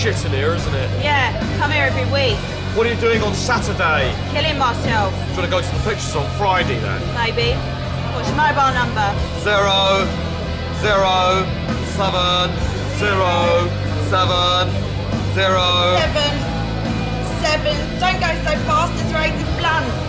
shit in here, isn't it? Yeah, come here every week. What are you doing on Saturday? Killing myself. Do you want to go to the pictures on Friday then? Maybe. What's your mobile number? 0 0 7 0 7 0 7 7. Don't go so fast, this razor's blunt.